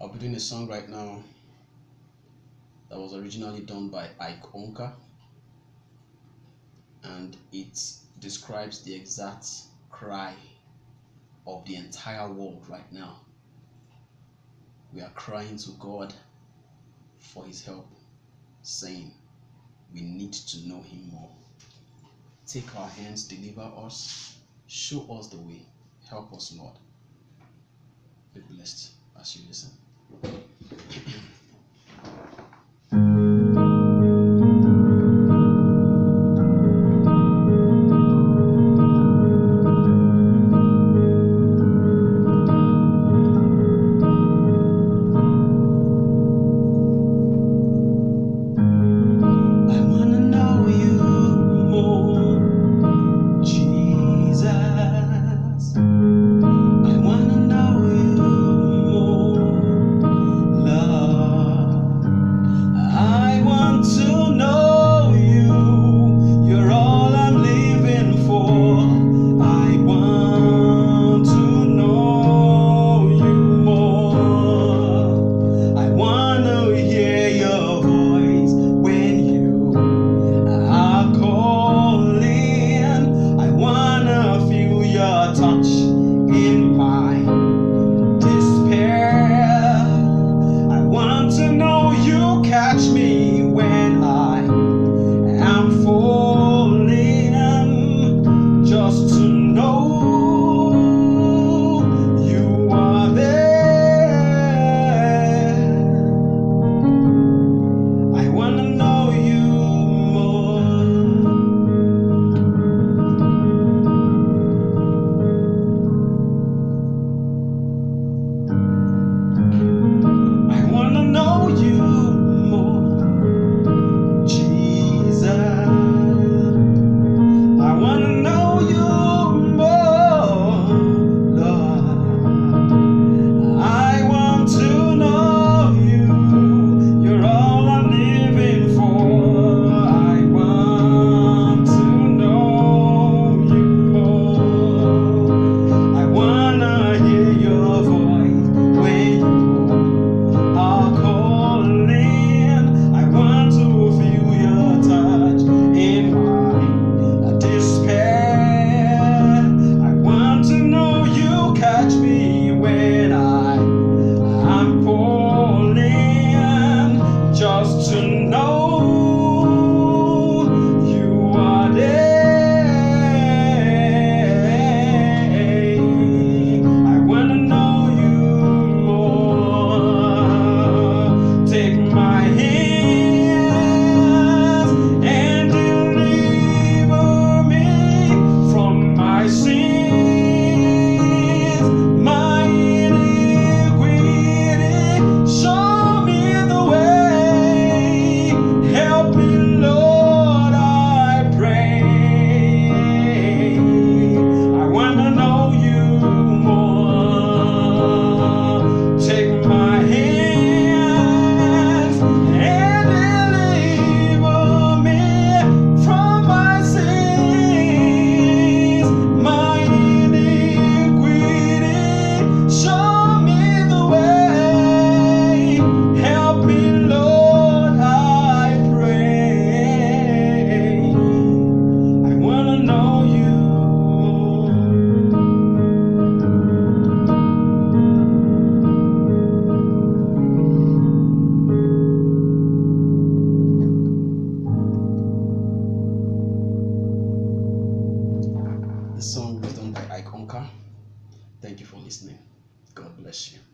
I'll be doing a song right now that was originally done by Ike Onka, and it describes the exact cry of the entire world right now. We are crying to God for his help, saying we need to know him more. Take our hands, deliver us, show us the way. Help us, Lord. Be blessed as you listen. Catch me when I am falling, just to know you are there. I wanna know you more. I wanna know you. Just to know you are there. I wanna know you more. Take my hands and deliver me from my sins, my iniquity. Show me the way. Help me, Lord, I pray. I wanna know you more. Take my hands and deliver me from my sins, my iniquity. Show me the way. Help me, Lord, I wanna know you. The song was done by Ike Onka. Thank you for listening. God bless you.